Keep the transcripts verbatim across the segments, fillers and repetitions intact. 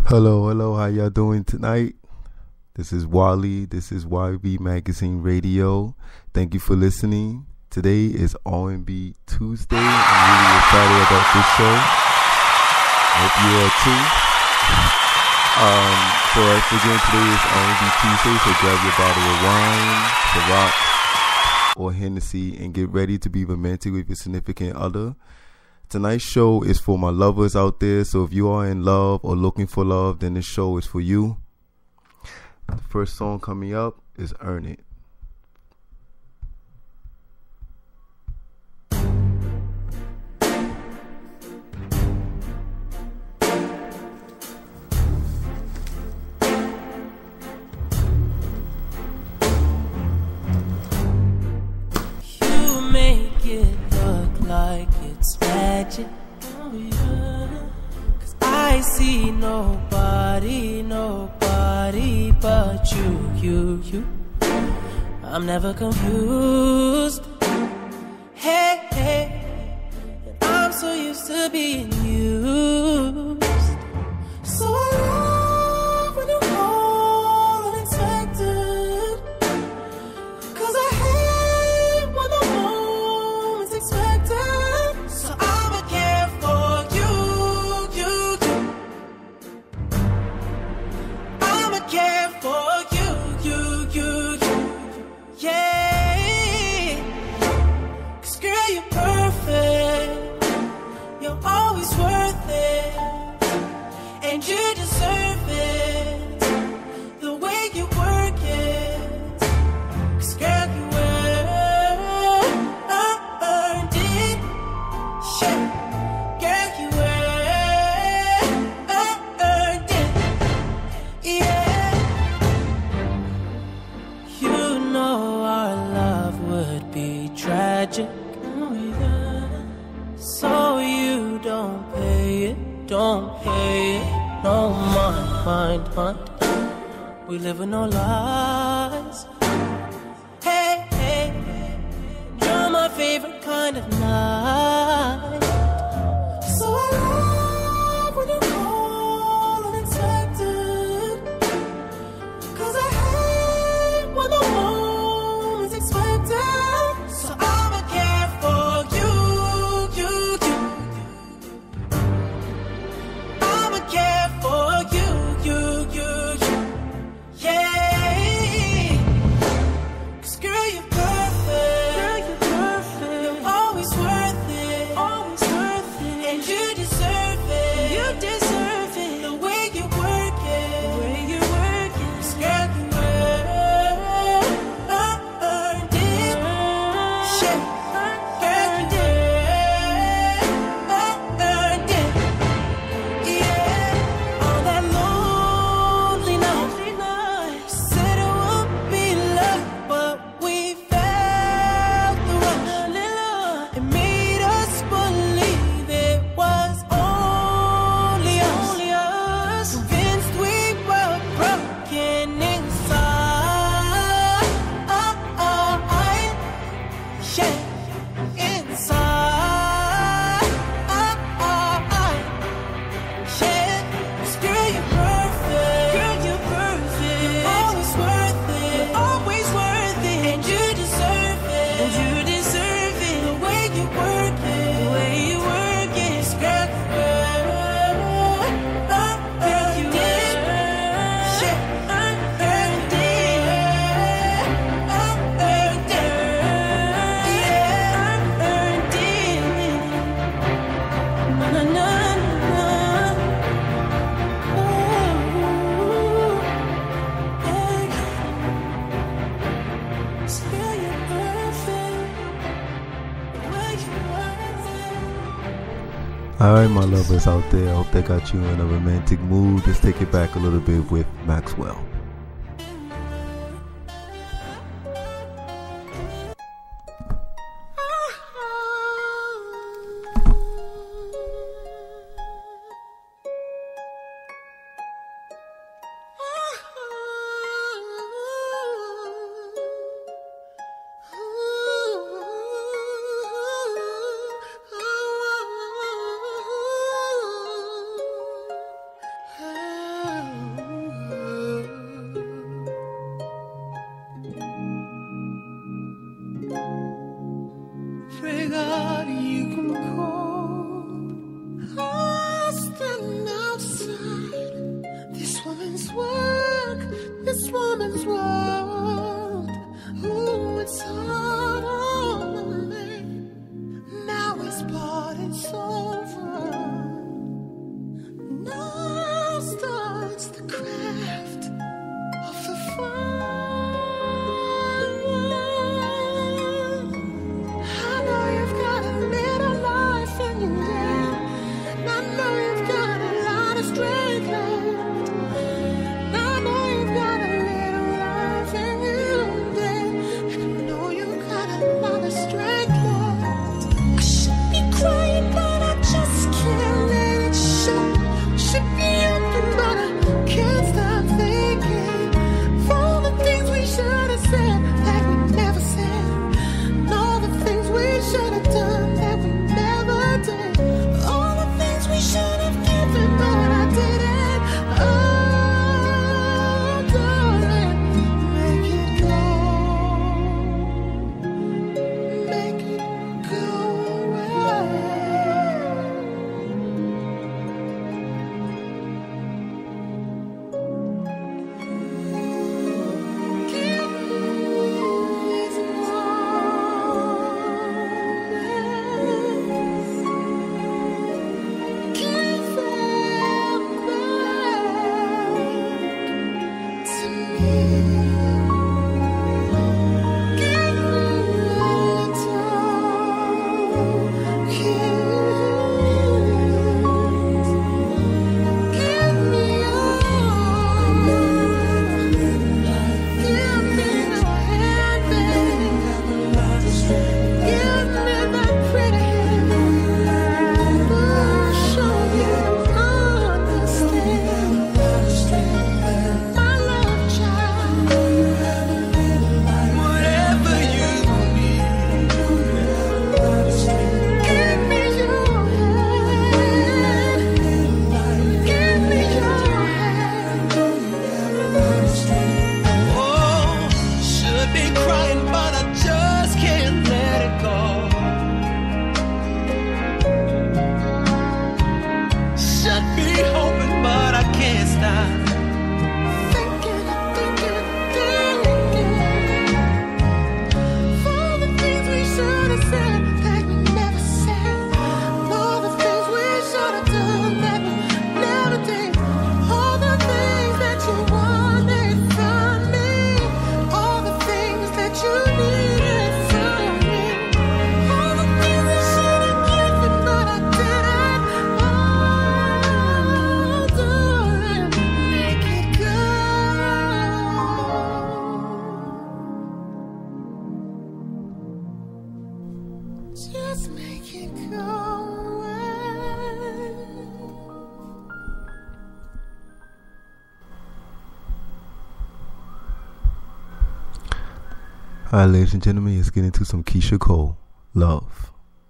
Hello, hello, how y'all doing tonight? This is Wally, this is Y B Magazine Radio. Thank you for listening. Today is R and B Tuesday. I'm really excited about this show. Hope you are too. Um, for us, again, today is R and B Tuesday, so grab your bottle of wine, Ciroc, or Hennessy, and get ready to be romantic with your significant other. Tonight's show is for my lovers out there, so if you are in love or looking for love, then this show is for you. The first song coming up is Earn It. You make it look like it's magic, oh yeah. Cause I see nobody, nobody but you, you, you. I'm never confused. Hey, hey, and I'm so used to being used. So I love when you call unexpected. Cause I hate when the moment's expected. So I'ma care for you, you, you. I'ma care for you, you, you, you. Yeah. Cause girl, you're perfect. You're always worth it. And you deserve it. The way you work it. Cause girl, you earned it. Shit. Girl, you earned it. Yeah. You know our love would be tragic. Oh, yeah. So you don't pay it, don't pay it. No mind, mind, mind. We live in no lies. Hey, hey, you're my favorite kind of night. So I love when you call unexpected. Cause I hate when the moment's expected. So I'ma care for you, you, you. I'ma care for you, you, you, you. Yeah. Cause girl, you're perfect. Girl, you're perfect. You're always worth it. Always worth it. And you deserve it. You deserve it. The way you work it. The way you work it. Cause girl, you earned it. Shit. Girl, you earned it. Yeah. On that lonely night, you said it would be love, but we felt the rush. It made us believe it was only us. Convinced we were broken inside. Yeah, inside. Yeah, 'cause girl, you're perfect. Girl, you're perfect. Always worth it. Always worth it. And you deserve it. And you deserve it. The way you work it. The way you work it. 'Cause girl, you earned it. Yeah, earned it. Earned it. Yeah, earned it. Na na na na. Ooh, yeah. Still you're perfect. The way you work it. Alright, my lovers out there, I hope that got you in a romantic mood. Let's take it back a little bit with Maxwell. can't stop. Just make it go away. All right, ladies and gentlemen, let's get into some Keyshia Cole, Love.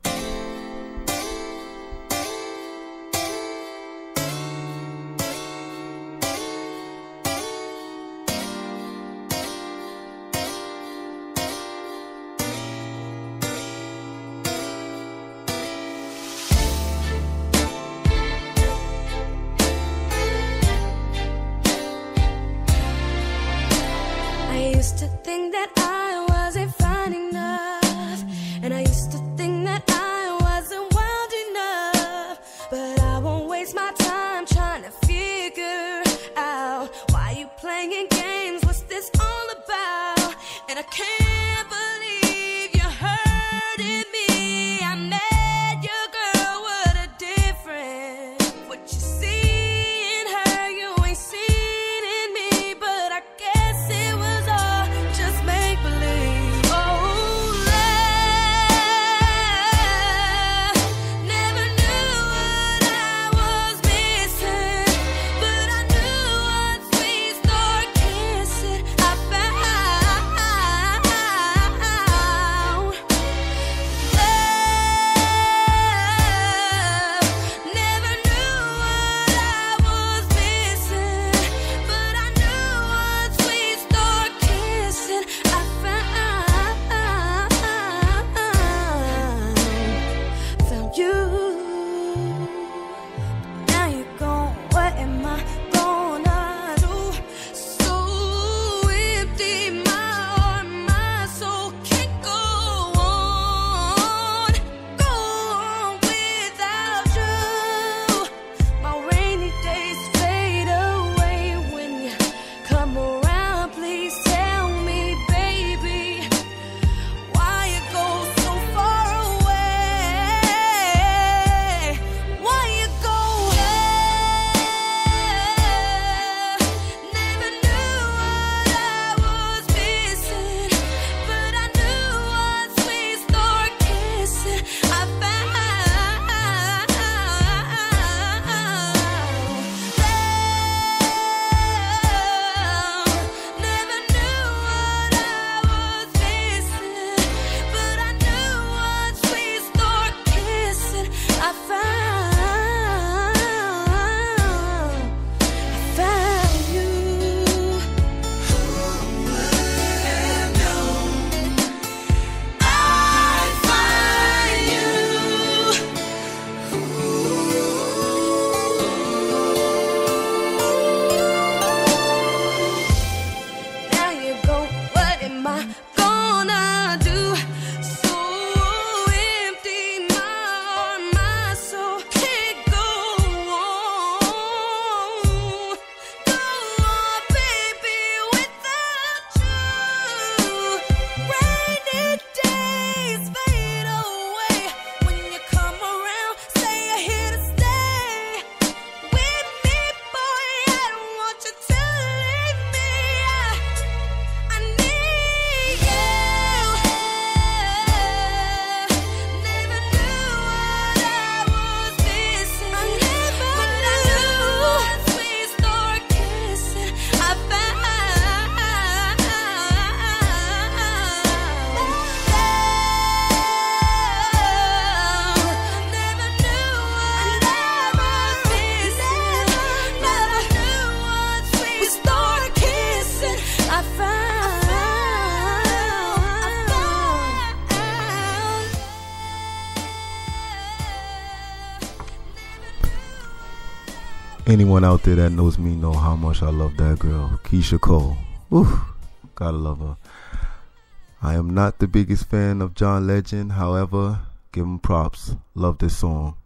I used to think that I wasn't fine enough, and I used to think that I wasn't wild enough. But I won't waste my time trying to figure out why you playing games. What's this all about? And I can't believe you're hurting me. I met your girl, what a difference. What you see in her, you ain't seen in me. But I guess it was all just make believe. Oh, love, never knew what I was missing, but I knew once we start kissing, I found Anyone out there that knows me know how much I love that girl, Keisha Cole. Woo, gotta love her. I am not the biggest fan of John Legend. However, give him props. Love this song.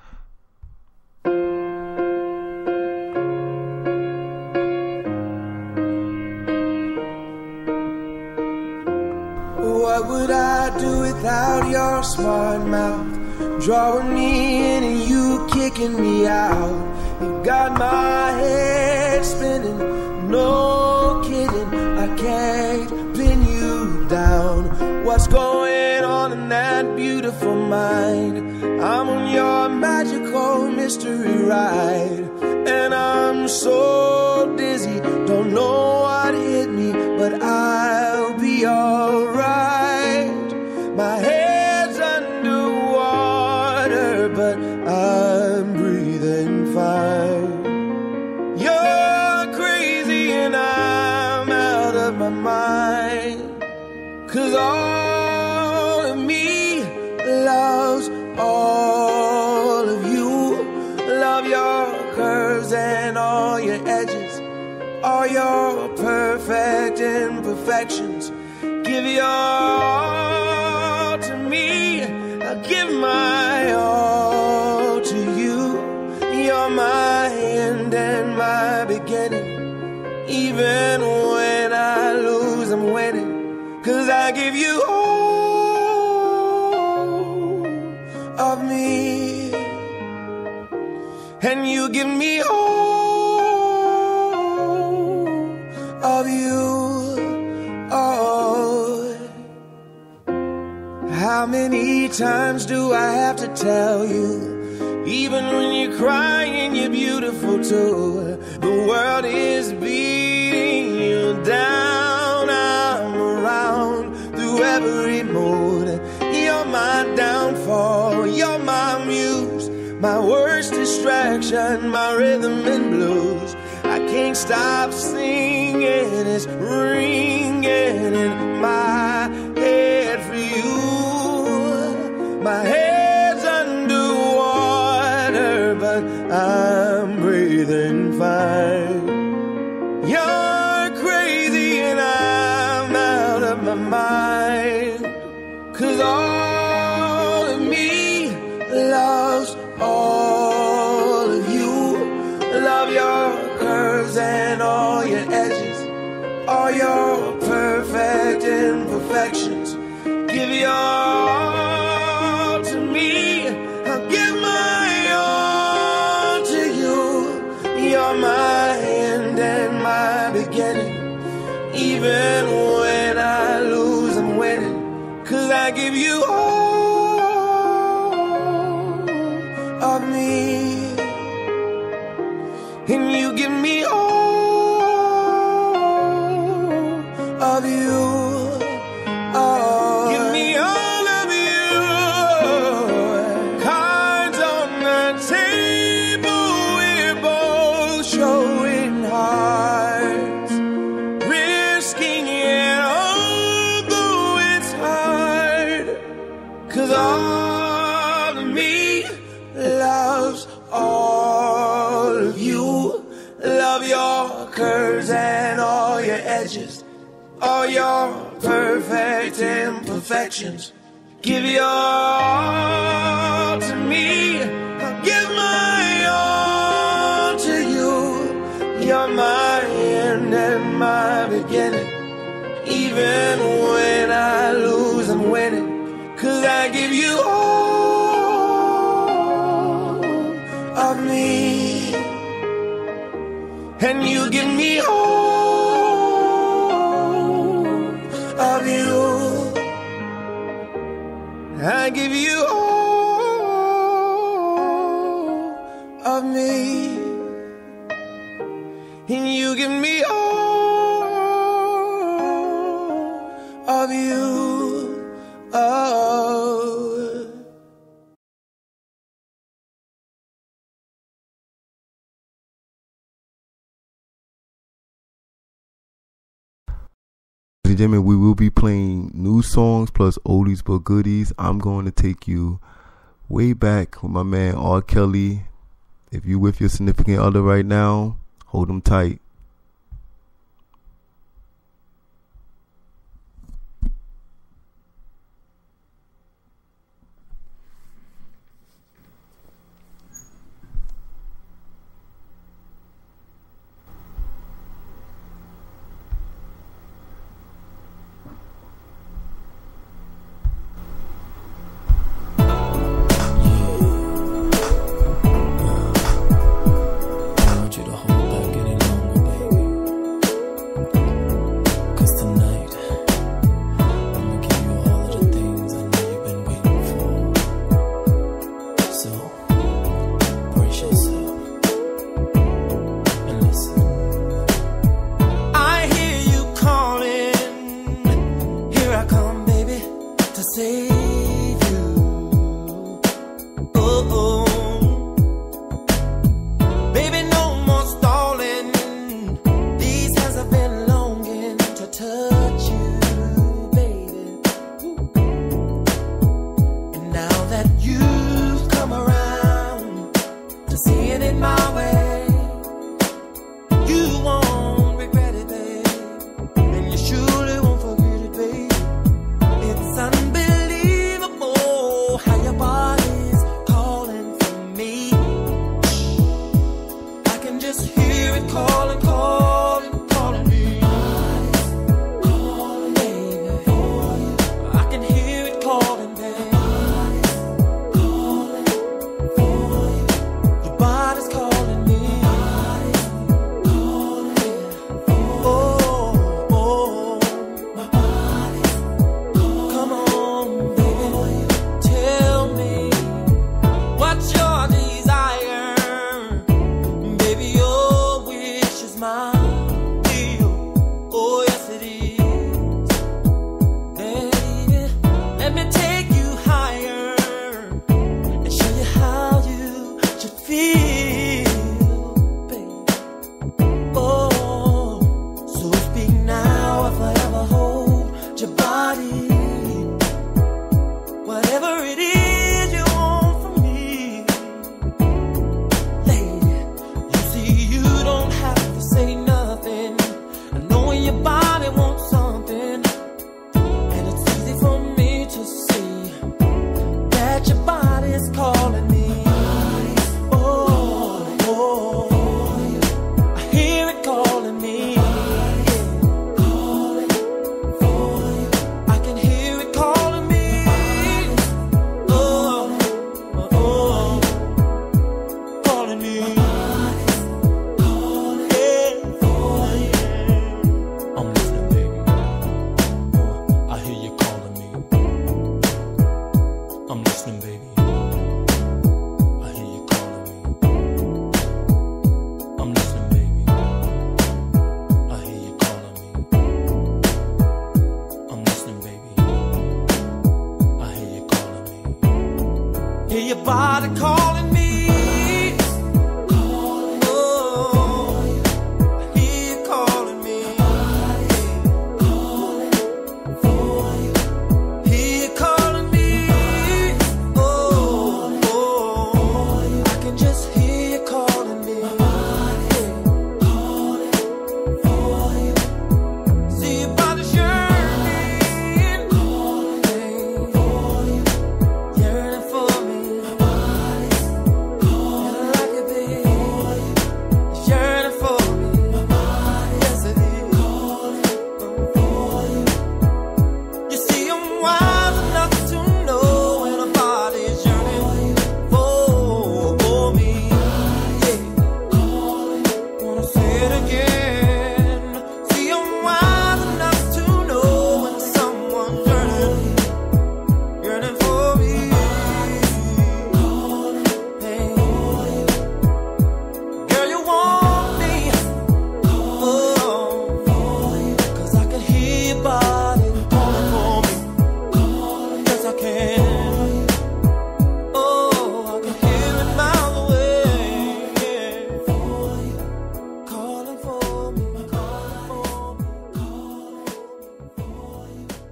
What would I do without your smart mouth? Drawing me in and you kicking me out. You got my head spinning, no kidding. I can't pin you down. What's going on in that beautiful mind? I'm on your magical mystery ride, and I'm so dizzy, don't know what hit me, but I'll be alright. My head's underwater, but I'm breathing fine. You're crazy and I'm out of my mind, 'cause all of me loves all of you. Love your curves and all your edges, all your perfect imperfections. Give your all to me, I give my all to you. You're my end and my beginning. Even when I lose, I'm winning, 'cause I give you all of me, and you give me all of you. Oh, how many times do I have to tell you? Even when you're crying, you're beautiful too. The world is beating you down. I'm around through every mood. You're my downfall, you're my muse, my worst distraction, my rhythm and blues. I can't stop singing, it's ringing in my head for you. My head's underwater, but I'm breathing fine. You're crazy and I'm out of my mind, 'cause all of me loves all of you. Love your curves and all your edges, all your perfect imperfections. Give your all to me, I'll give my all to you. You're my end and my beginning. Even when I lose, I'm winning, 'cause I give you all of me, and you give me all of you. Oh, give me all of you. Cards on the table, we're both showing hearts, risking it although it's hard, 'cause all of me loves all of you. Love your curves and all your edges, all your perfect imperfections. Give your all to me, I'll give my all to you. You're my end and my beginning. Even when I lose, I'm winning, 'cause I give you all of me, and you give me all of you. I give you all of me, and you give me all of you. Oh. Ladies and gentlemen, we will be playing new songs plus oldies but goodies. I'm going to take you way back with my man R. Kelly If you with your significant other right now, hold them tight.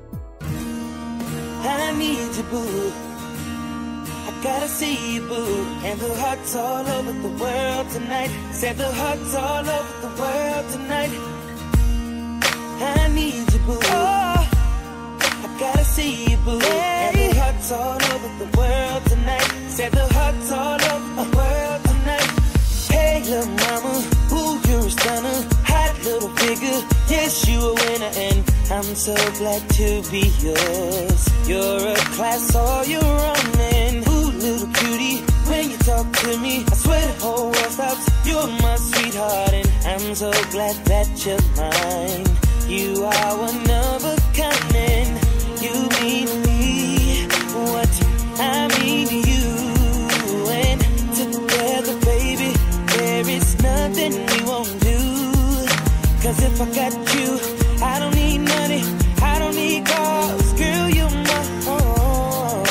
I need you, boo. I gotta see you, boo. and the hearts all over the world tonight. Said the hearts all over the world tonight. I need you, boo. Oh, I gotta see you, boo. Hey. And the hearts all over the world tonight. Said the hearts all over the world tonight. Hey, little mama, ooh, you're a stunner. Hot little figure, yes, you a winner. And I'm so glad to be yours. You're a class all your own. And ooh, little cutie, when you talk to me, I swear the whole world stops. You're my sweetheart, and I'm so glad that you're mine. You are one of a kind, and you mean to me what I mean to you. And together, baby, there is nothing we won't do. Cause if I got you, I don't need money, I don't need cars. Girl, you're my own.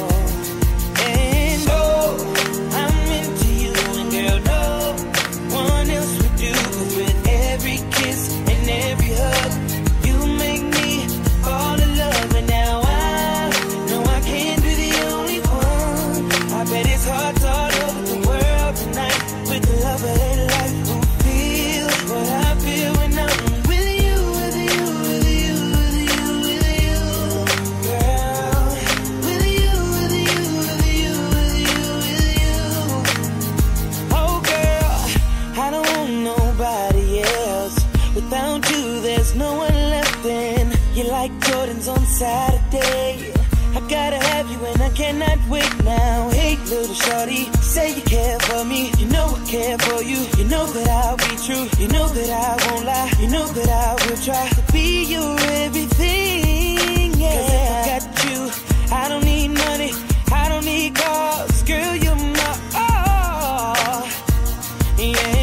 And oh, I'm into you, and girl, no one else would do. Cause with every kiss and every hug, you make me fall in love. And now I know I can't be the only one. I bet it's hard all over the world tonight. With the love of their life, who feel what I feel when I'm with you, with you, with you, with you, with you, girl. With you, with you, with you, with you, with you. Oh girl, I don't want nobody else. Without you, there's no one left. In you like Jordans on Saturday. I gotta have you and I cannot wait now. Hey little shorty, say you care for me. You know I care for you. You know that I'll be true. You know that I won't lie. You know that I will try to be your everything. Yeah. Cause if I got you, I don't need money, I don't need cars. Girl, you're my all. Yeah.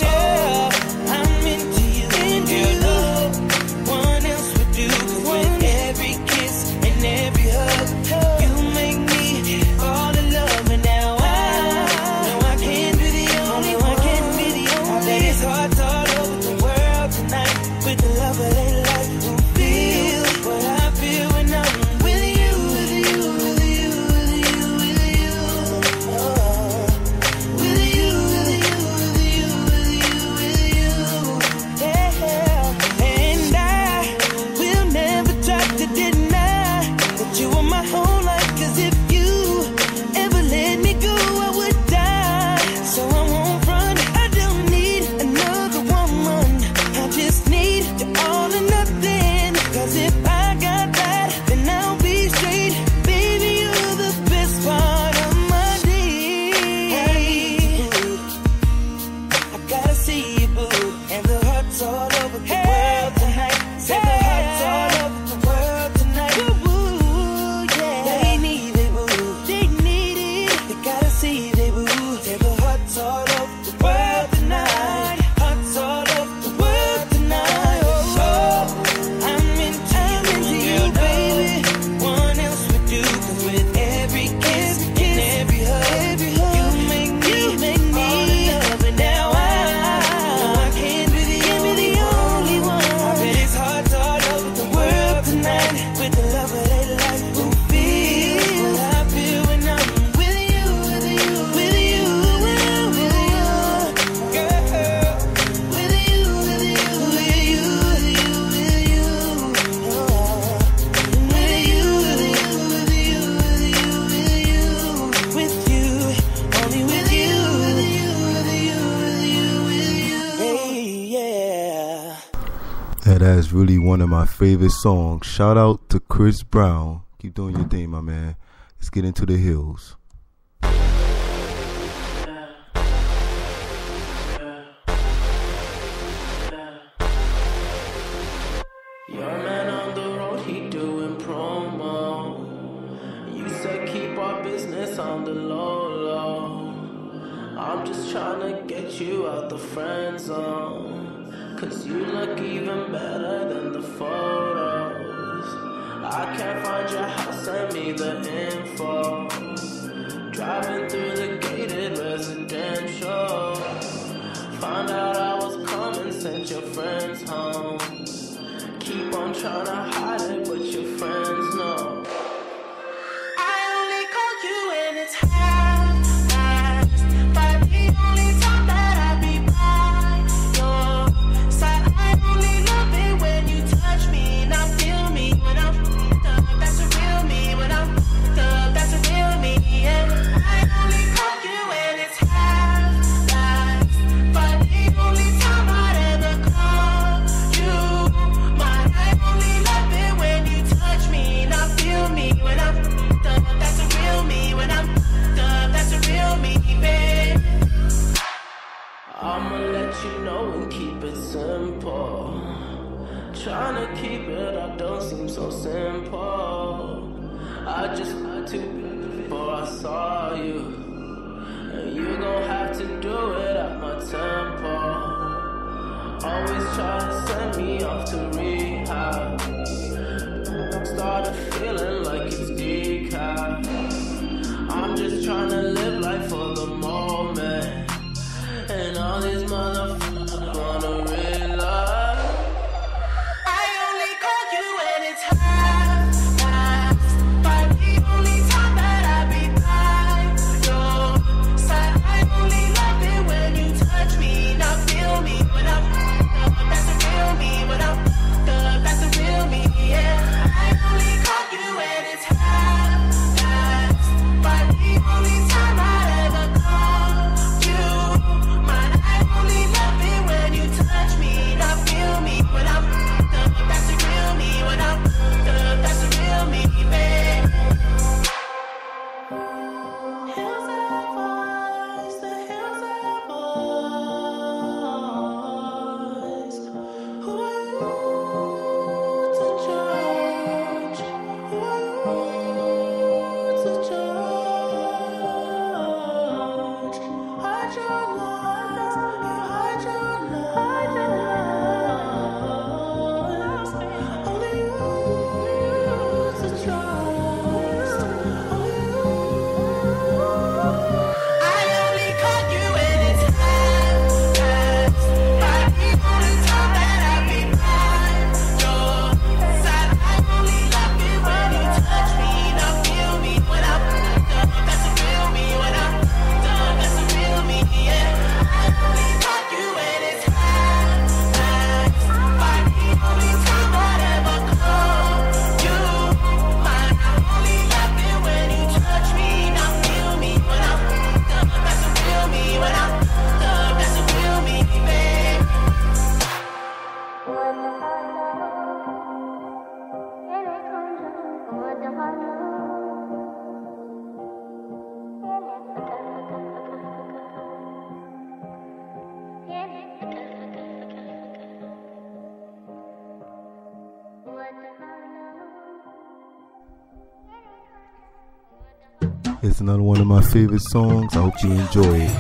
That's really one of my favorite songs. Shout out to Chris Brown. Keep doing your thing, my man. Let's get into the hills. Your man on the road, he doing promo. You said keep our business on the low, low. I'm just trying to get you out the friend zone. Cause you look even better than the photos. I can't find your house, send me the info. Driving through the gated residential. Found out I was coming, sent your friends home. Keep on trying to hide it, but your friends know. I only call you when it's hot, hot. I'ma let you know and keep it simple. Tryna keep it, I don't seem so simple. I just had to before I saw you, and you gon' have to do it at my tempo. Always try to send me off to rehab. Started feeling like it's decaf. I'm just tryna live life for the moment, and all these motherfuckers wanna realize I only call you when it's half past five. The only time that I be by your side. I only love it when you touch me, now feel me when I'm up. That's the real me when I'm up. That's the real me, yeah. I only call you when it's half past five. The only time I ever call you mine. I only love it when you touch me, now feel me when I'm up. That's the real me when I'm up. That's the real me, babe. Hills have voice, the hills have voice. Who are you to judge? Who are you to judge? Hide your lies, you hide your lies. Only you to trust. Only you. I only call you when it's half past five. The only time that I be by your side. I only love it when you touch me, now feel me when I'm up. That's the real me when I'm up. That's the real me, yeah. I only call you when it's half past five. The only time I'd ever call you mine. I only love it when you touch me, now feel me when I'm up. That's the real me when I'm up. That's the real me, babe. It's another one of my favorite songs. I hope you enjoy it.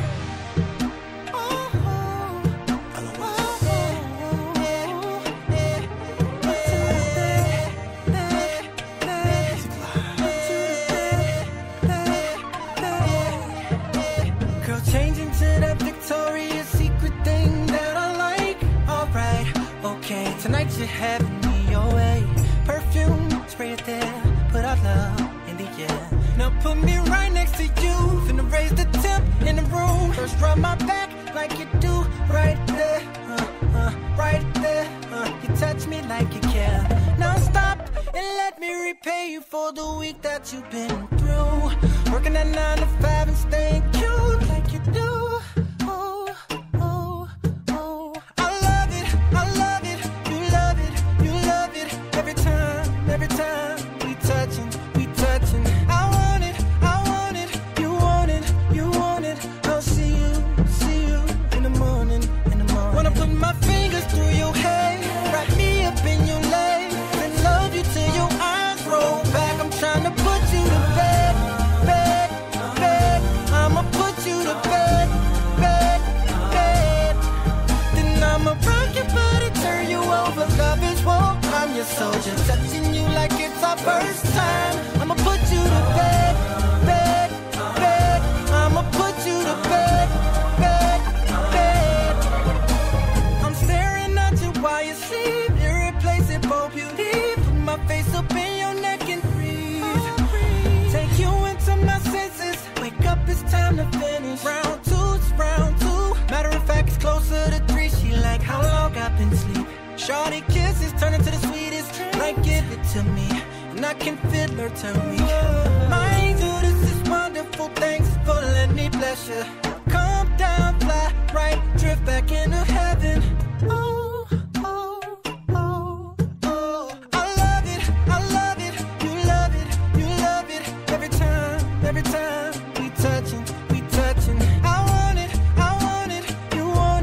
Girl, changing to that Victoria's Secret thing that I like. Alright, okay, tonight you're having me your way. Perfume, spray it there, put our love in the air. Now put me right next to you, finna raise the temp in the room. First rub my back like you do, right there, uh, uh, right there. Uh, you touch me like you care. Now stop and let me repay you for the week that you've been through. Working at nine to five and staying cute like you do. Oh, oh, oh. I love it, I love it, you love it, you love it. Every time, every time we touching, we touching. I want it, I want it, you want it, you want it. I'll see you, see you in the morning, in the morning. Wanna put my fingers through your hair, wrap me up in your legs, and love you till your eyes roll back. I'm trying to put you to bed, bed, bed. I'ma put you to bed, bed, bed. Then I'ma rock your body, turn you over. Love is war, I'm your soldier, touching you like it's our first time. I'ma put you to bed, bed, bed. I'ma put you to bed, bed, bed. I'm staring at you while you sleep, irreplaceable beauty. Put my face up in your neck and breathe. Take you into my senses. Wake up, it's time to finish. Round two, it's round two. Matter of fact, it's closer to three. She like how long I've been sleep. Shorty kisses turn into the sweetest. Like give it to me, and I can feel her tell me. My angel, this is wonderful. Thanks for letting me bless you. Come down, fly right, drift back into heaven. Oh, oh, oh, oh. I love it, I love it, you love it, you love it. Every time, every time we touching, we touching. I want it, I want it, you want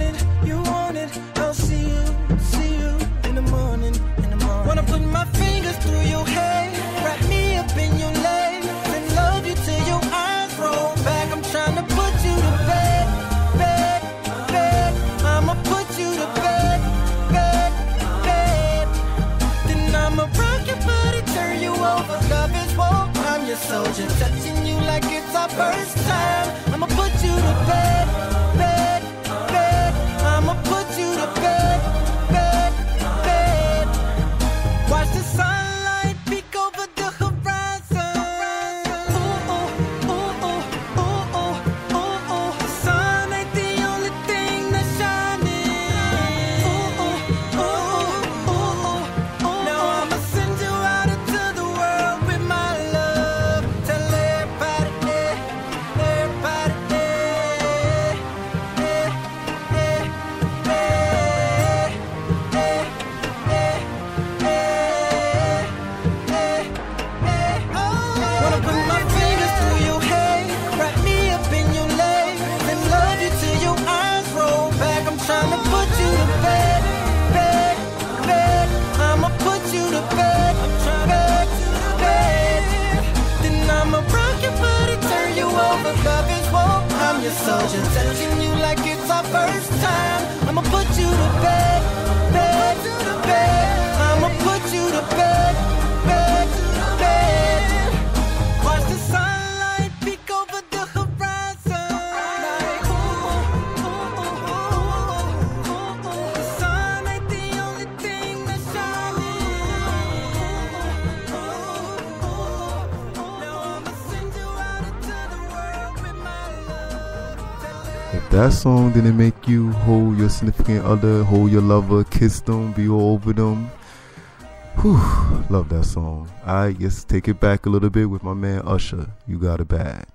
soldier, touching you like it's our first time. I'ma put you to bed, bed, bed. I'ma put you to bed, bed, bed. Watch the sunlight peek over the horizon. Like, ooh, ooh, ooh, ooh, ooh, ooh. The sun ain't the only thing that's shining. Ooh, ooh, ooh, ooh. Now I'ma send you out into the world with my love. If that song didn't make you hold your significant other, hold your lover, kiss them, be all over them, whew, love that song. I guess take it back a little bit with my man Usher. You Got It Bad.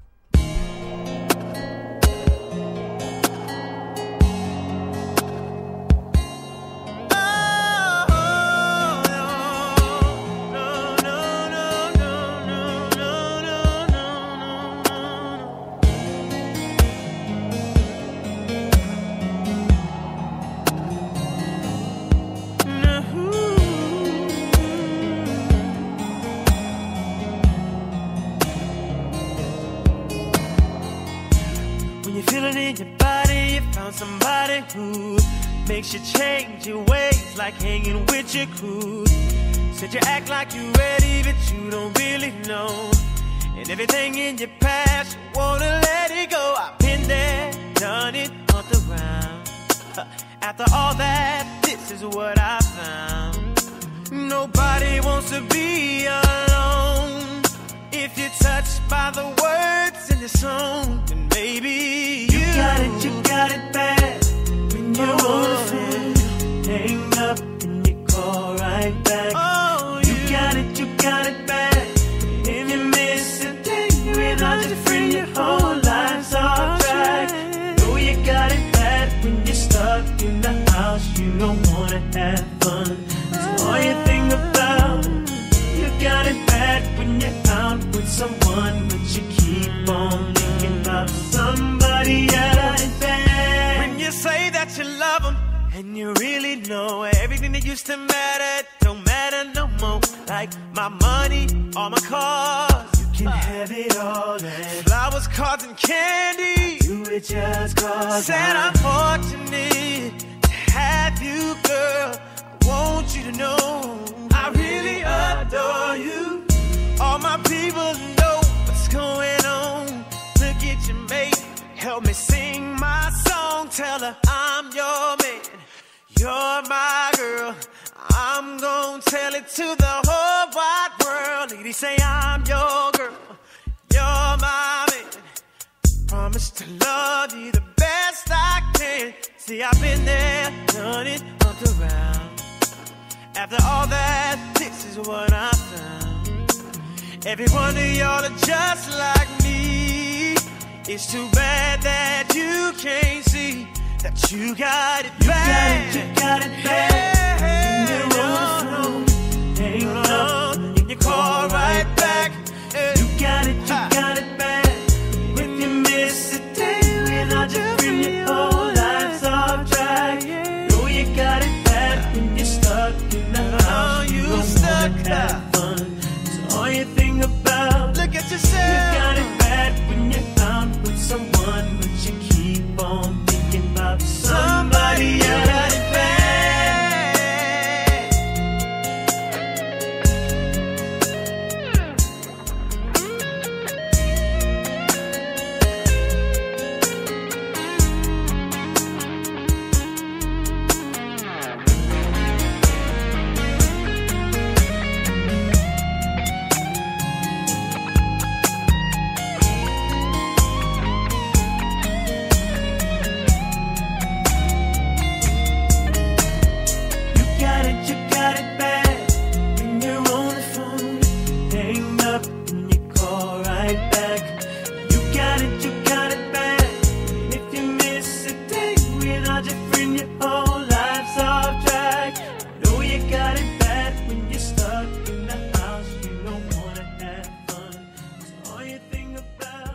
Somebody who makes you change your ways, like hanging with your crew. Said you act like you're ready, but you don't really know. And everything in your past, you wanna let it go. I've been there, done it on the ground. After all that, this is what I found. Nobody wants to be alone. If you're touched by the words in the song, then maybe you, you got it, you got it bad. When you're on the phone, hang up and you call right back. Oh, you, you got it, you got it bad. If you miss a day without your friend, your whole life's off track. Know you got it bad when you're stuck in the house. You don't wanna have fun. That's all you think about. You got it bad when you're out with someone, but you keep on thinking about somebody else. When you say that you love them, and you really know everything that used to matter don't matter no more. Like my money, all my cars, you can have it all. And flowers, cards, and candy, do it just cause. Said I'm fortunate to have you, girl. I want you to know I really adore you. All my people know what's going on. Look at your mate, help me sing my song. Tell her I'm your man, you're my girl. I'm gonna tell it to the whole wide world. Ladies say I'm your girl, you're my man. Promise to love you the best I can. See, I've been there, done it, up around. After all that, this is what I found. Every one of y'all are just like me. It's too bad that you can't see that you got it bad. You got it, you got it bad. Hey, hey, you're on the phone, hang up, and you call right back. You got it, you got it bad. If you miss a day without your friend, your whole life's off track. Know you got it bad when you're stuck in the house. You don't wanna have fun. That's all you think about. Look at yourself. You got it bad when you're out with someone, but you keep on thinking about somebody else. Got it bad.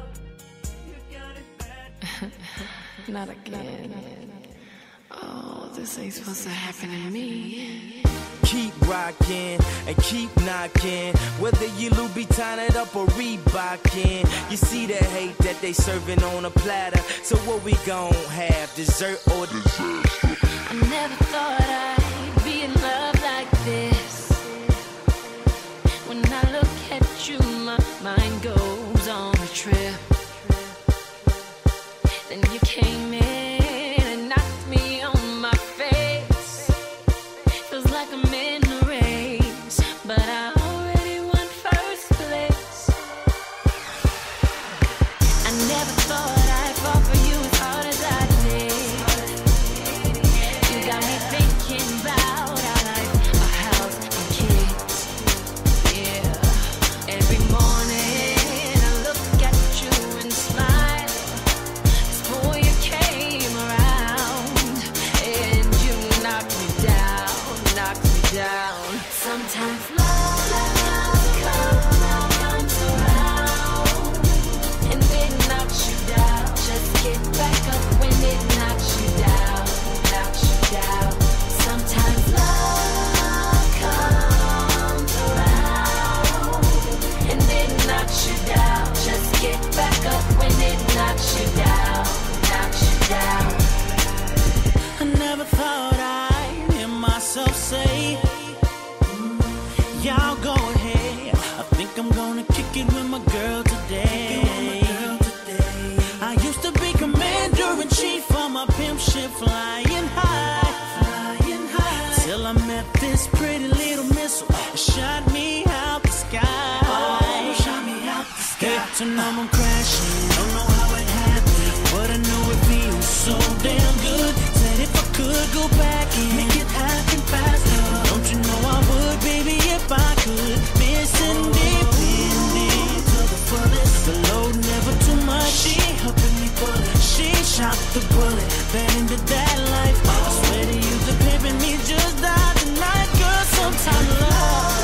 Not again. Oh, this ain't supposed to happen to me. Keep rocking and keep knocking, whether you Louboutin it up or Reebokin. You see the hate that they serving on a platter. So what we gon' have, dessert or disaster? I never thought I'd be in love like this. When I look at you, my mind goes on a trip. Then you came in and knocked me on my face. Feels like I'm in a race, but I already won first place. I never thought I'd fall for you as hard as I did. You got me thinking about our life, our house, and kids. Yeah, every morning I look at you and smile. Before you came around, and you knocked me down, knocked me down. Sometimes love comes around, and it knocks you down. Just get back up when it knocks you down, knocks you down. Sometimes love comes around, and it knocks you down. Just get back up when it knocks you down, knocks you down. I never thought I'd hear myself say, y'all go ahead. I think I'm gonna kick it with my girl today. I used to be commander-in-chief for my pimp ship, flying high, flying high. Till I met this pretty little missile, it shot me out the sky. Oh, shot me out the sky. Hate to know I'm crashing, don't know how it happened, but I know it feels so damn good. Said if I could go back and make it happen faster, don't you know I would, baby, if I could. Missing independent to the fullest, the load never too much. She helping me pull it, she shot the bullet, fell into that life. I swear to you, the pimp in me just died tonight, girl. Sometimes love,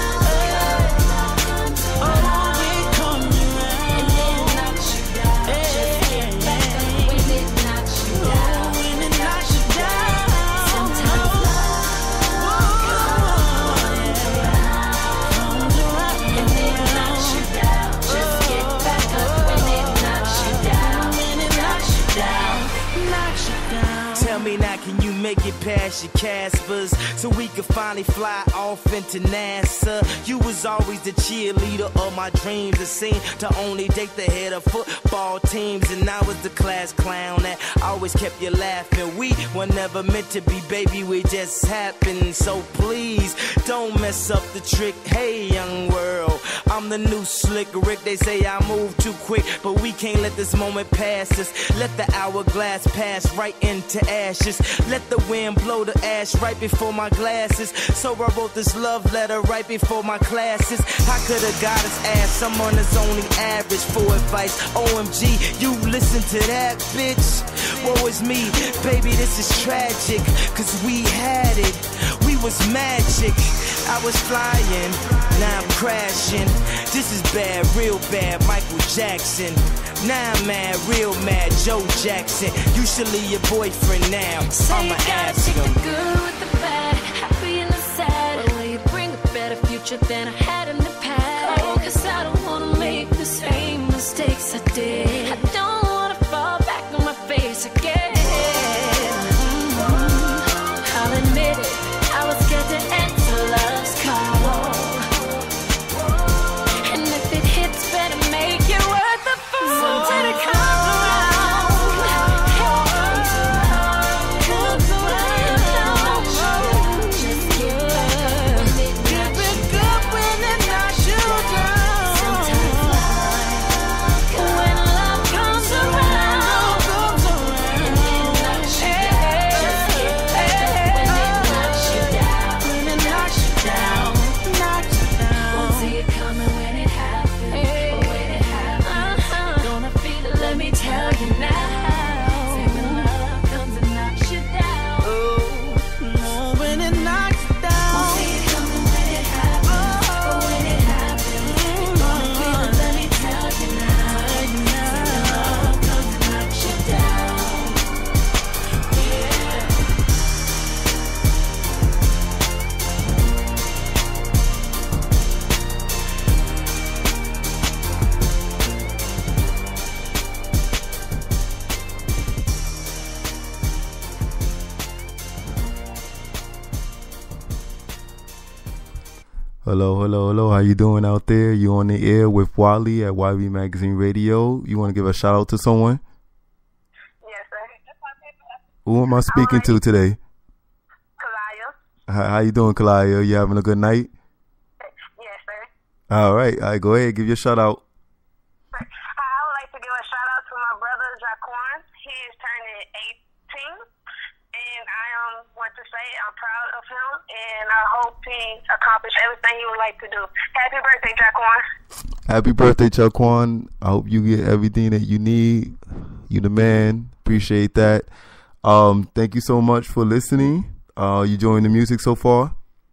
oh, it comes around, And it knocks you down. Just get back up when it knocks you down. oh, and it knocks you down. Sometimes love comes around, and it knocks you down. Just get back up when it knocks you down, knocks you down. Knocks you down. Tell me now, can you make it past your Caspers so we could finally fly off into NASA? You was always the cheerleader of my dreams. It seemed to only date the head of football teams, and I was the class clown that always kept you laughing. We were never meant to be, baby, we just happened. So please don't mess up the trick. Hey, young world, I'm the new slick Rick. They say I move too quick, but we can't let this moment pass us. Let the hourglass pass right into ashes. Let the wind blow the ash right before my glasses. So I wrote this love letter right before my classes. I could've got his ass, someone that's only average for advice. O M G, you listen to that, bitch. Woe is me, baby, this is tragic, cause we had it, we was magic. I was flying, now I'm crashing. This is bad, real bad, Michael Jackson. Now I'm mad, real mad, Joe Jackson. You should leave your boyfriend now, Say I'ma you gotta ask take him. the good with the bad, happy and the sad. But will you bring a better future than I had in the past? Oh, cause I don't wanna make the same mistakes I did. I don't wanna fall back on my face again. Mm-hmm. I'll admit it, I was scared to answer love's call. And if it hits, better make it worth the fool. Sometimes it comes around, comes around, comes around. Just get back up when it knocks you down. Hello, hello, hello. How you doing out there? You on the air with Wally at Y B Magazine Radio. You want to give a shout out to someone? Yes, sir. Who am I speaking to today? Kalaya. How, how you doing, Kalaya? You having a good night? Yes, sir. All right, all right. Go ahead, give your shout out. I would like to give a shout out to my brother Jaquan. He is turning eighteen, and I um want to say I'm proud of him, and I hope he accomplished everything he would like to do. Happy birthday, Jaquan. Happy birthday, Jaquan. I hope you get everything that you need. You the man. Appreciate that. Um, thank you so much for listening. Uh, you enjoying the music so far?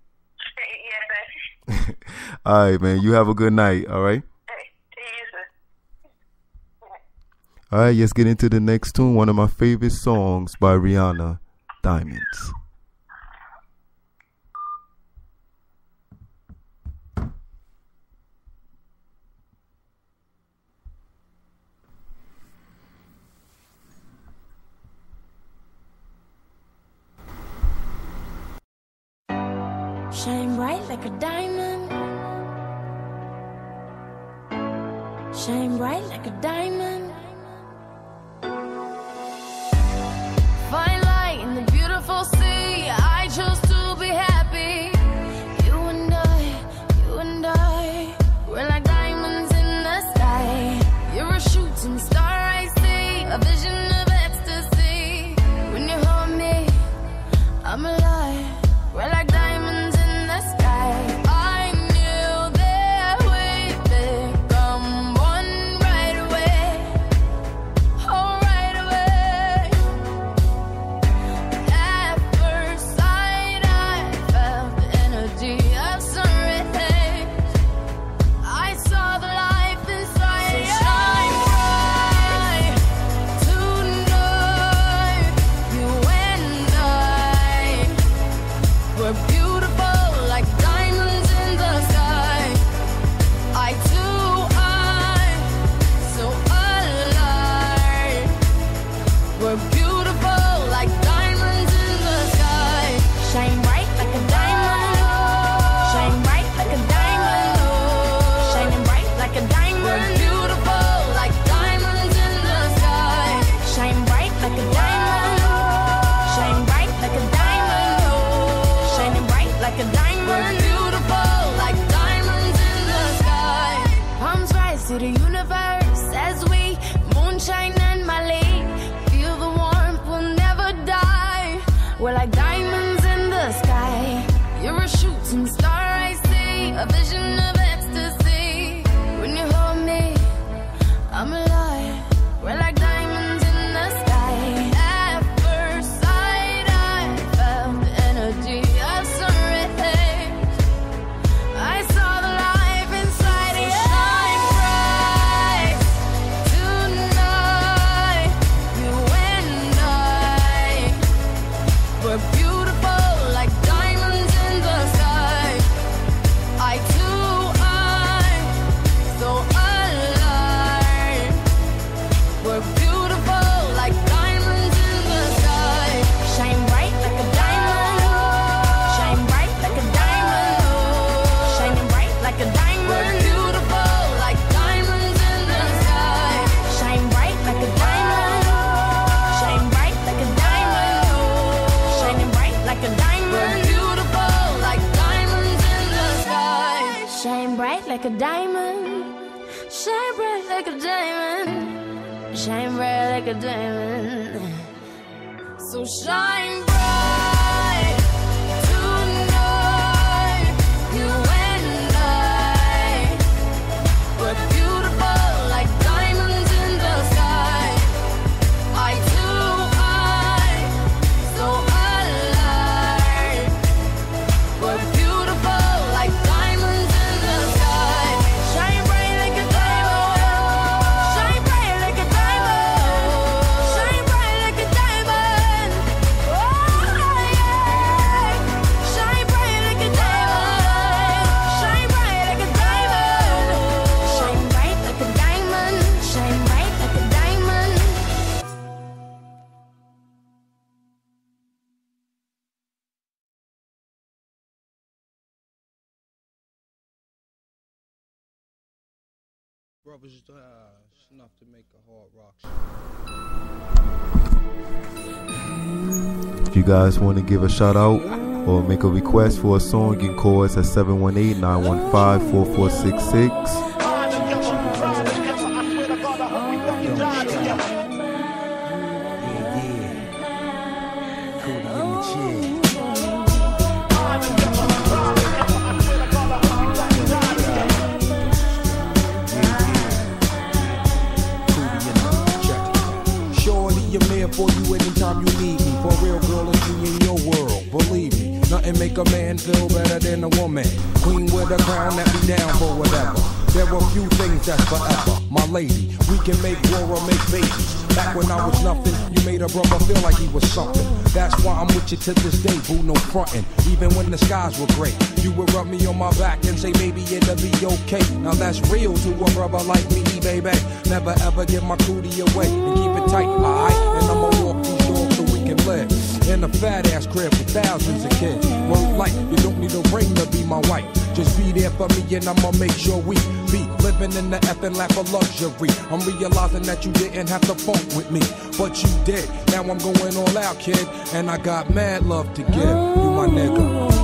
Yes, sir. All right, man. You have a good night. All right. Yes, sir. All right, let's get into the next tune. One of my favorite songs by Rihanna, Diamonds. Shine bright like a diamond. Shine bright like a diamond. Fine light in the beautiful sea. I chose to be happy. You and I, you and I, we're like diamonds in the sky. You're a shooting star I see, a vision of ecstasy. When you hold me, I'm alive. We're like diamonds in the sky. I knew that we'd become one right away. Oh, right away. At first sight, I felt the energy of sun rays. I saw the life inside you. Shine bright tonight. You and I, we're beautiful like diamonds in the sky. I too, I'm so alive. We're beautiful like diamonds in the sky. Shine bright like a diamond. Shine bright like a diamond. Shining bright like a diamond. We're beautiful like diamonds in the sky. Shine bright like a diamond. Shine bright like a diamond. Shining bright like a diamond. We're beautiful like diamonds in the sky. Palms rise to the universe as we moonshine and Mali. Feel the warmth, we'll never die. We're like diamonds in the sky. You're a shooting star I see, a vision of ecstasy. When you hold me, I'm alive. We're like diamonds in the sky. At first sight, I felt the energy of sun rays. I saw the life inside you. Shine bright tonight. You and I, we're beautiful like diamonds in the sky. I too, I'm so alive. We're beautiful like diamonds in the sky. Shine bright like a diamond. Shine bright like a diamond. Shining bright like a diamond. We're beautiful like diamonds in the sky. Shine bright like a diamond. Shine bright like a diamond. Shining bright like a diamond. We're beautiful like diamonds in the sky. Shine bright like a diamond. Shine bright like a diamond. Shine bright like a diamond. So shine bright tonight. You and I, we're beautiful like diamonds in the sky. I too, I'm so alive. We're beautiful like diamonds in the sky. Shine bright like a diamond. Shine bright like a diamond. Shine bright like a diamond. Oh, Brothers, uh, it's enough to make a hard rock. If you guys want to give a shout out or make a request for a song, you can call us at seven one eight, nine one five, four four six six. For you anytime you need me, for real girl, it's me in your world. Believe me, nothing make a man feel better than a woman. Queen with a crown that be down for whatever. There are few things that's forever, my lady. We can make war or make babies. Back when I was nothing, you made a brother feel like he was something. That's why I'm with you to this day, boo, no frontin'. Even when the skies were gray, you would rub me on my back and say, baby, it'll be okay. Now that's real to a brother like me, baby. Never ever give my cootie away and keep it tight, alright? And I'ma walk these doors so we can live in a fat ass crib with thousands of kids. Word like, you don't need a ring to be my wife. Just be there for me and I'ma make sure we be living in the effing lap of luxury. I'm realizing that you didn't have to funk with me, but you did. Now I'm going all out, kid, and I got mad love to give. You my nigga.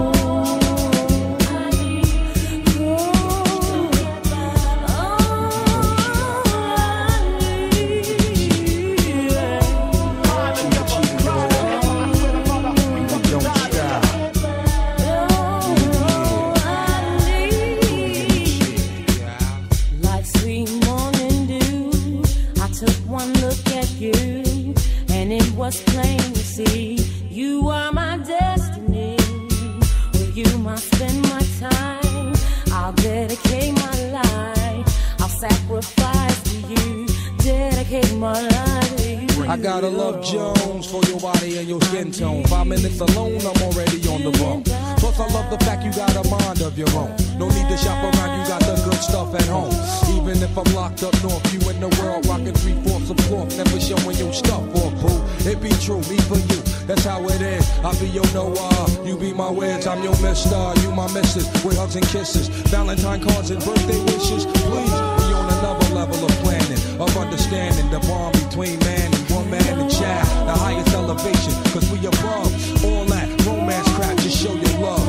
Was plain to see, you are my destiny. With you I spend my time. I'll dedicate my life. I'll sacrifice to you. Dedicate my life to you. I gotta love Jones for your body and your skin tone. Five minutes alone, I'm already on the run. Plus I love the fact you got a mind of your own. No need to shop around, you got the good stuff at home. Even if I'm locked up north, you in the world rocking three-fourths of cloth. Never showing your stuff or boo. It be true, me for you, that's how it is. I be your Noah, you be my Wiz. I'm your mister, you my missus. With hugs and kisses, Valentine cards and birthday wishes. Please, we on another level of planning, of understanding the bond between man and woman and child. The highest elevation, cause we above all that romance crap, just show your love.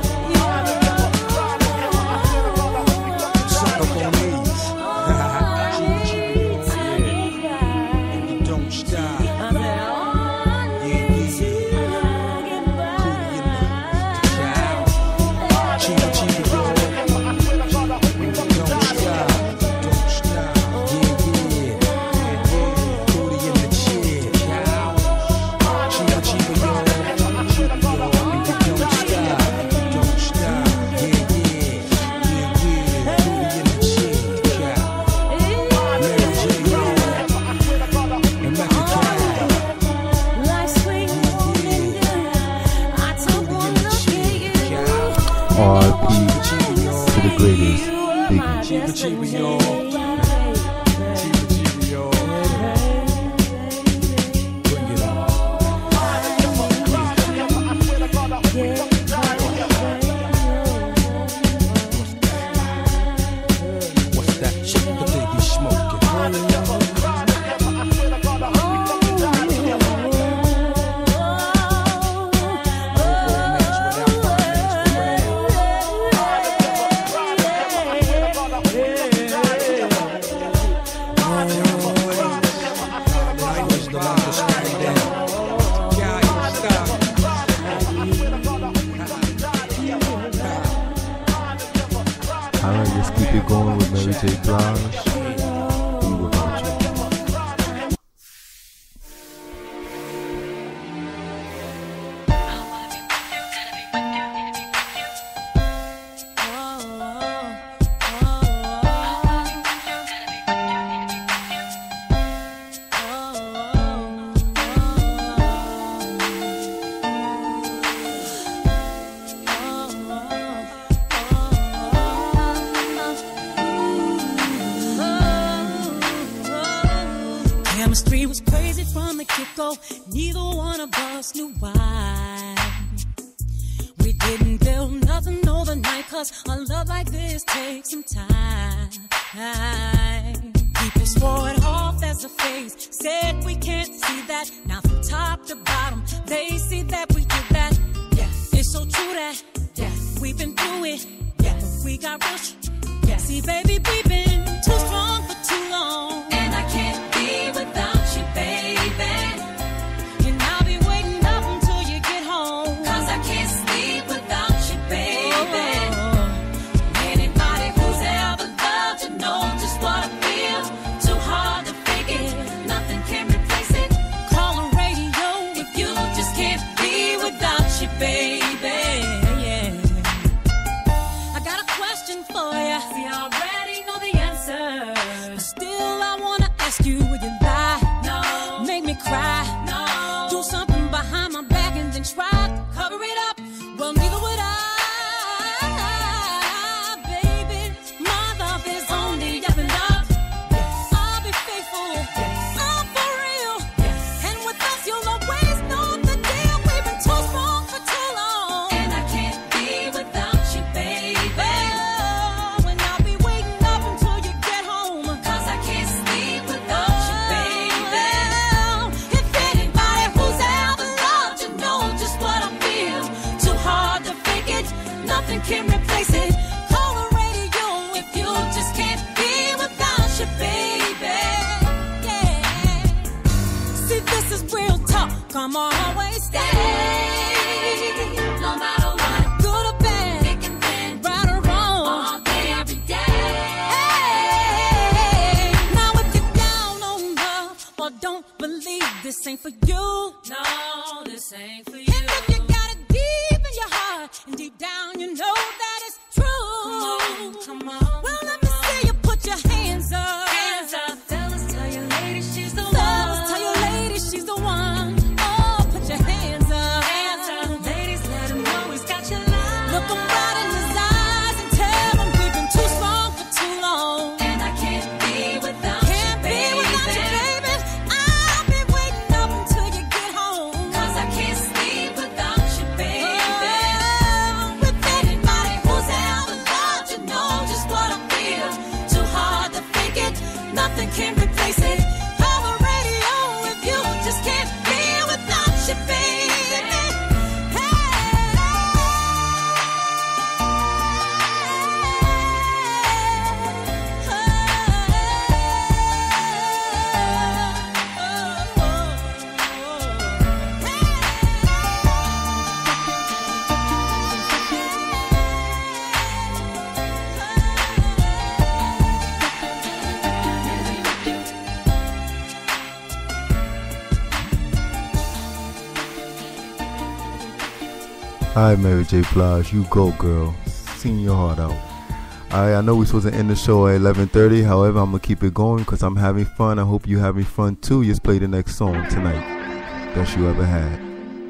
Suck up on these. And you don't stop. R I P to the greatest, Biggie. Chiba Chiba, yo. Chiba Chiba, yo. Bring it on. What's that shit that they be smoking? Alright, let's keep it going with Mary J. Blige. Be without you. Chemistry was crazy from the get-go. Neither one of us knew why. We didn't build nothing overnight, cause a love like this takes some time. People swore it off as a phase, said we can't see that. Now from top to bottom, they see that we did that. Yes, it's so true that yes, we've been through it. Yes, we got real sh- yes. See, baby, we've been too strong for too long, and I can't be without you, baby. And I'll be waiting up until you get home, 'cause I can't sleep without you, baby. Oh. Anybody who's ever loved you know just what I feel. Too hard to fake it, nothing can replace it. Call the radio if you just can't be without you, baby. For ya. See, I already know the answer, but still I wanna ask you, would you lie? No. Make me cry? No. Do something behind my back and then try to cover it up? Well, neither would I, baby. My love is only up and up. Yes. I'll be faithful. Yes. I'm for real. Yes. And with us, you'll always know the deal. We've been too strong for too long, and I can't be without you, baby. Can replace it. Call the radio if you just can't be without you, baby. Yeah. See, this is real talk. Come on, always stay. No matter what, good or bad, thick and thin, right or wrong, all day, every day. Hey. Now if you're down on love or don't believe this ain't for you, no, this ain't for you. And if you got it deep in your heart and deep down you know that it's true. Come on, come on. Well, let me see you put your hands up. Hands up. Fellas, tell your lady she's the one. Fellas, tell your lady she's the one. Oh, put your hands up. Hands up. Ladies, let him know he's got your love. Look him right in his eyes and tell him we've been too strong for too long, and I can't be without can't you, baby. Can't be without you, baby. I'll be waiting up until you get home, 'cause I can't sleep without you, baby. Nothing can replace it. Call the radio if you just can't be without you, baby. Alright, Mary J. Blige, you go, girl. Sing your heart out. Alright, I know we're supposed to end the show at eleven thirty. However, I'm going to keep it going because I'm having fun. I hope you're having fun too. Just play the next song tonight. Best you ever had.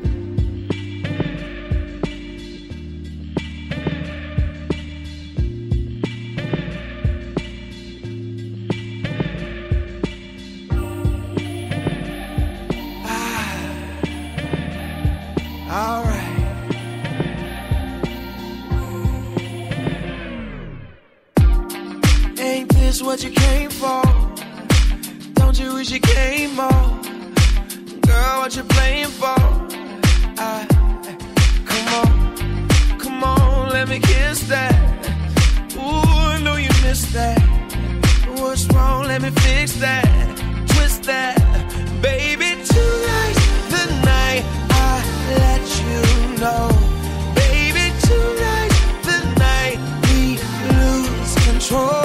What you came for? Don't you wish you came more? Girl, what you playing for? I, come on, come on, let me kiss that. Ooh, I know you missed that. What's wrong? Let me fix that. Twist that, baby. Tonight's the night I let you know. Baby, tonight's the night we lose control.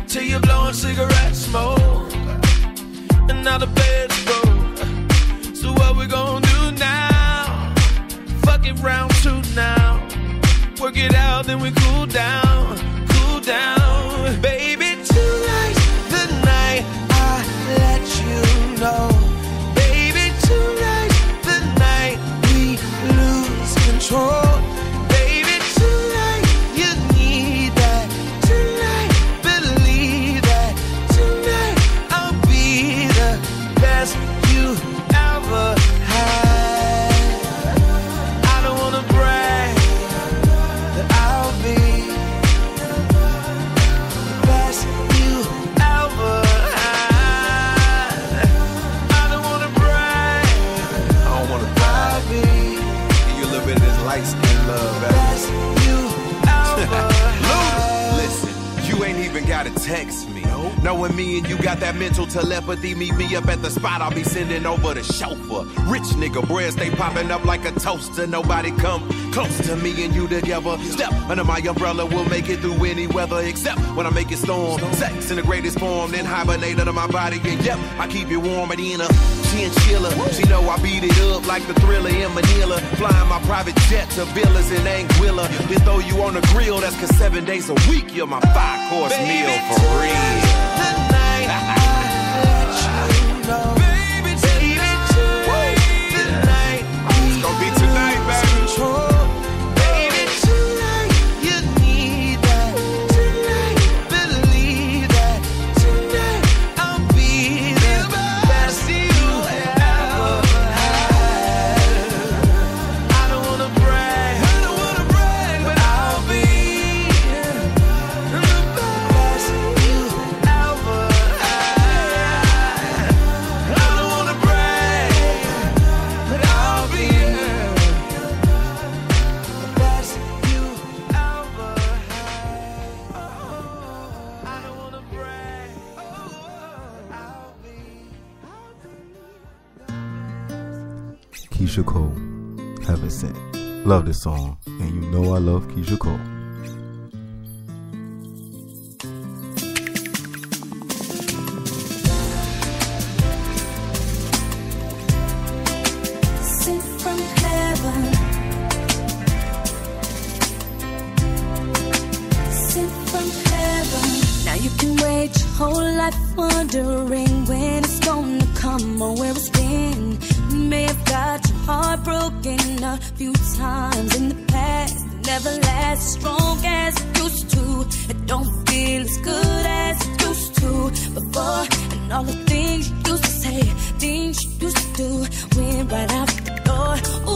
Cigarette smoke, and now the bed's broke. So what we gonna do now? Fuck it, round two now. Work it out, then we cool down, cool down. Baby, tonight's the night I let you know. Baby, tonight's the night we lose control. Baby, tonight you need that. Tonight, believe that. Tonight I'll be the best you ever had. I don't wanna brag, that I'll be the best you ever had. I don't wanna brag, I don't wanna brag. I'll be Give you a little bit of this light skin love, the baby. best you ever had. Listen, you ain't even gotta text me. Knowing me and you got that mental telepathy, meet me up at the spot, I'll be sending over the chauffeur. Rich nigga bread stay popping up like a toaster. Nobody come close to me and you together. Step under my umbrella, we'll make it through any weather, except when I make it storm. Sex in the greatest form, then hibernate under my body. And yep, I keep it warm and in a chinchilla. She know I beat it up like the Thriller in Manila. Flying my private jet to villas in Anguilla. Then throw you on the grill, that's cause seven days a week you're my five course meal for real. The night I let you know. Baby, tonight, the night It's gonna be tonight, baby. control. Baby, tonight you need that. Tonight, believe that. Tonight I'll be the best you ever had. I don't wanna brag, I don't wanna brag, but I'll be the best you ever had. I don't wanna brag, but I'll be the best you ever had. I don't wanna brag, I'll be. Keisha Cole, Heaven Sent. Love this song, and you know I love Keisha Cole. Sent from heaven, sent from heaven. Now you can wait your whole life wondering when it's gonna come or where it's been. You may have got your heart broken a few times in the past. It never lasts as strong as it used to. It don't feel as good as it used to before. And all the things you used to say, things you used to do, went right out the door.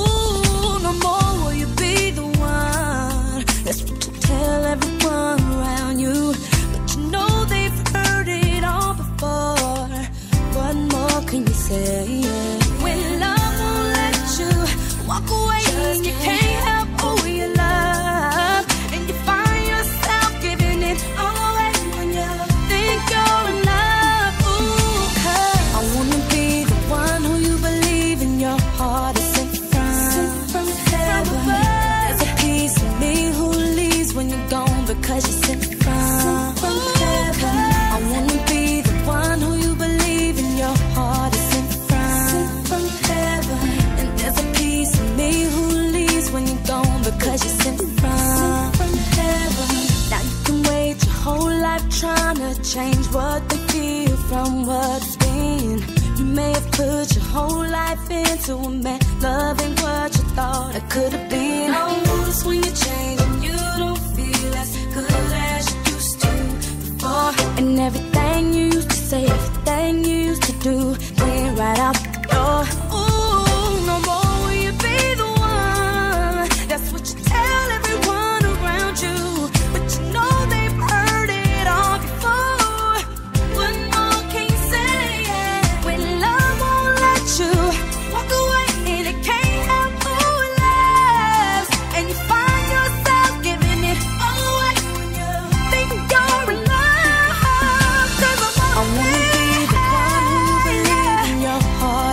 Ooh, no more will you be the one. That's what you tell everyone around you. But you know they've heard it all before. What more can you say? When love won't let you walk away, and you can't help who you love, and you find yourself giving it all away when you think you're in love. Ooh, 'cause I wanna be the one who you believe in your heart is sent from, sent from heaven. There's a piece of me who leaves when you're gone because you're sent from, sent from heaven. I wanna be the one who you believe in your heart is sent from, sent from heaven. And there's a piece of me who leaves when you're gone because you're sent from, sent from heaven. Now you can wait your whole life trying to change what they feel from what's been. You may have put your whole life into a man, loving what you thought it could have been. Oh, notice when you change and you don't feel as good as you used to before. And everything you used to say, everything you used to do, went right out the door. Ooh, no more will you be the one. That's what you tell everyone around you. But you know they've heard it all before. What more can you say? When love won't let you walk away, and it can't help who it loves, and you find yourself giving it all away when you think you're in love. 'Cause I wanna be the one who believes in your heart.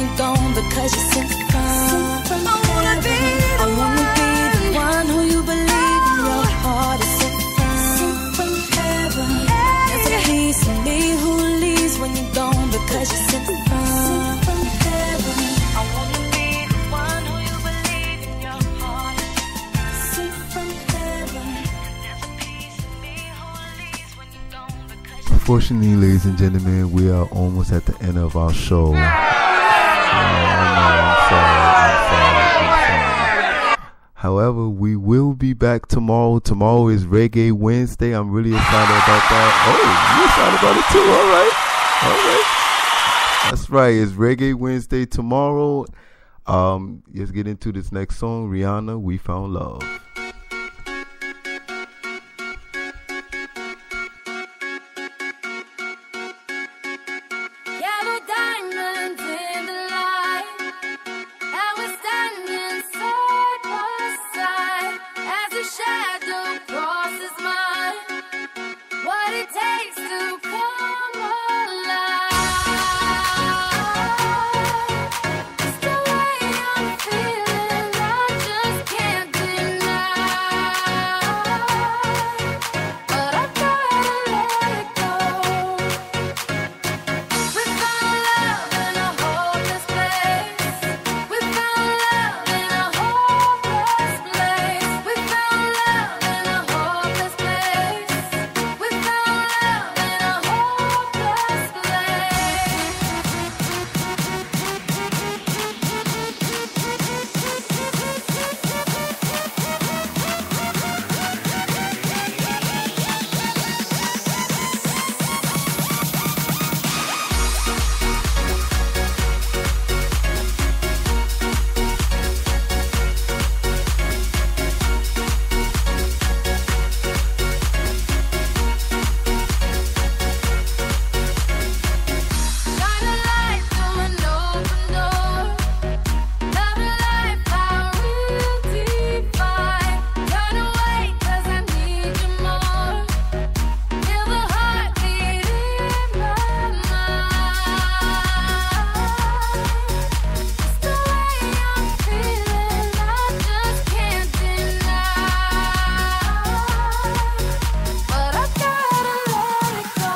you're gone because you're sent from. I wanna be the I wanna one. be the one who you believe in your heart is sent from. from heaven. There's a piece of me who leaves when you're gone because you're sent from. from heaven. I wanna be the one who you believe in your heart. Sent from heaven. There's a piece of me who leaves when you're gone because you're. Unfortunately, ladies and gentlemen, we are almost at the end of our show. Uh, I know, I'm sorry, I'm sorry, I'm sorry. However, we will be back tomorrow. Tomorrow is Reggae Wednesday. I'm really excited about that. Oh, you're excited about it too. All right. All right. That's right. It's Reggae Wednesday tomorrow. Um, let's get into this next song. Rihanna, We Found Love. Yellow diamonds in the light, and we're standing side by side as a shadow crosses mine. What it takes to come alive. It's the way I'm feeling, I just can't deny. But I gotta let it go. We found love in a hopeless place. We found love in a hopeless place. We found love in a hopeless place. We found love in a hopeless shine a light through an open door. Love a life I will define. Turn away 'cause I need you more. Feel the heartbeat in my mind. It's the way I'm feeling, I just can't deny. But I gotta let it go.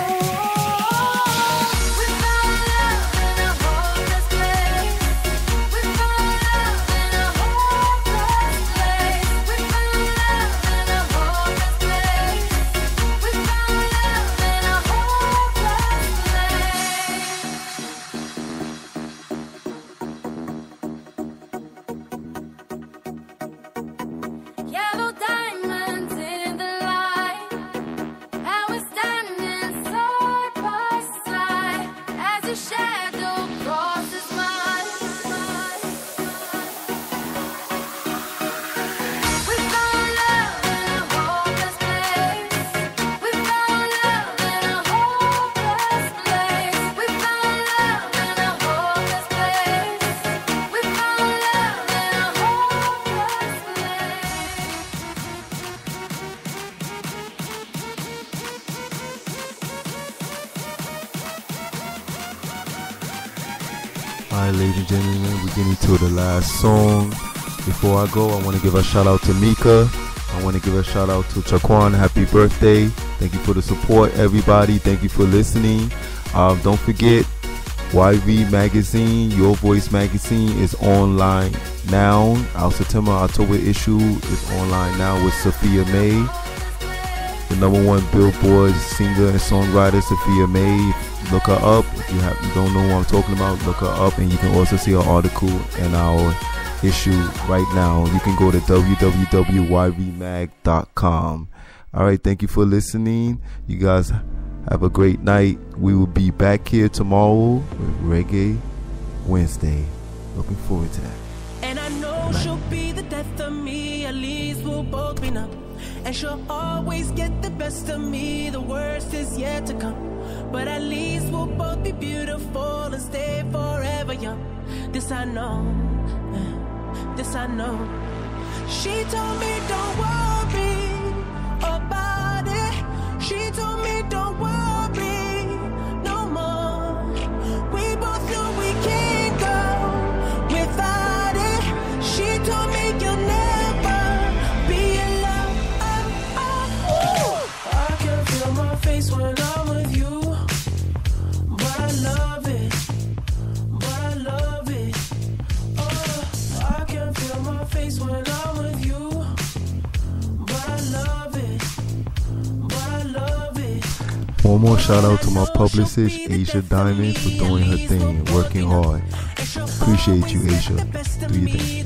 We found love in a hopeless place. We found love in a hopeless place. We found love in a hopeless place. We found love in a hopeless place. Yellow diamonds in the light, and we're standing side by side as a shadow crosses mine. We found love in a hopeless place. We found love in a hopeless place. We found love in a hopeless place. We found love in a hopeless Alright, ladies and gentlemen, we're getting to the last song. Before I go, I want to give a shout out to Mika. I want to give a shout out to Chaquan. Happy birthday. Thank you for the support, everybody. Thank you for listening. Um, don't forget, Y V Magazine, Your Voice Magazine is online now. Our September, October issue is online now with Sophia May, the number one Billboard singer and songwriter, Sophia May. Look her up. If you have you don't know what I'm talking about, look her up, and you can also see her article in our issue right now. You can go to w w w dot y v mag dot com. All right, thank you for listening. You guys have a great night. We will be back here tomorrow with Reggae Wednesday. Looking forward to that. And I know she'll be the death of me, at least we'll both be numb. And she'll always get the best of me, the worst is yet to come. But at least we'll both be beautiful and stay forever young. This I know, this I know. She told me don't worry about it. She told me don't worry no more. We both knew we can't go One more shout out to my publicist, Asia Diamond, for doing her thing, working hard. Appreciate you, Asia. Do your thing.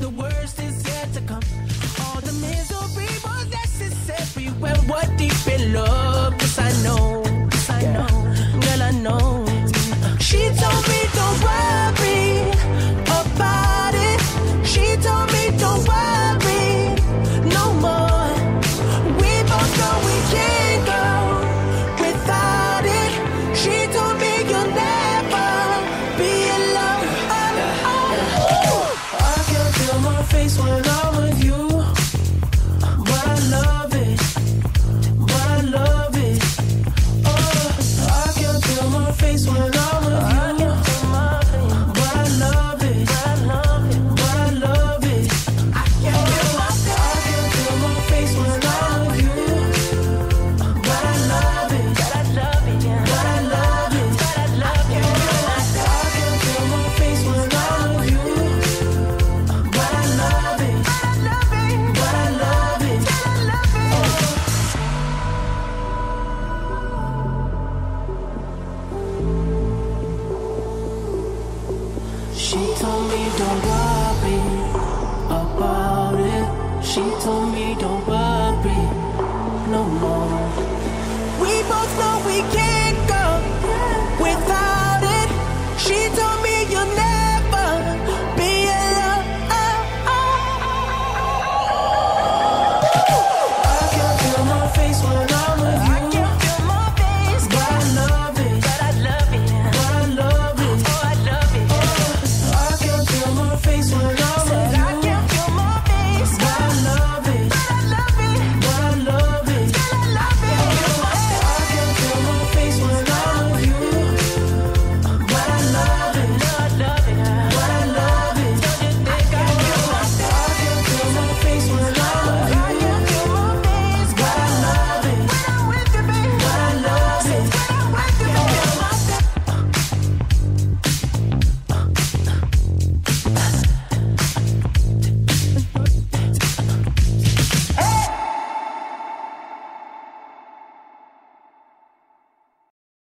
What deep in love, yes I know, yes I know, girl I know. She told me don't worry about it. She told me don't worry no more. We both know we can't go without it. She told me you'll never be alone. Oh, oh. I can feel my face when I'm with you, but I love it. I love it. Oh, I can feel my face when I'm with you. But I love it. But I love it. I can feel my, I can feel my face when I'm with you. But I love it. But I love it. But I love it. But I love it. I can feel my face when I'm with you. But I love it. But I love it. Oh. She told me don't worry about it. She told me don't worry no more. We both know we can't.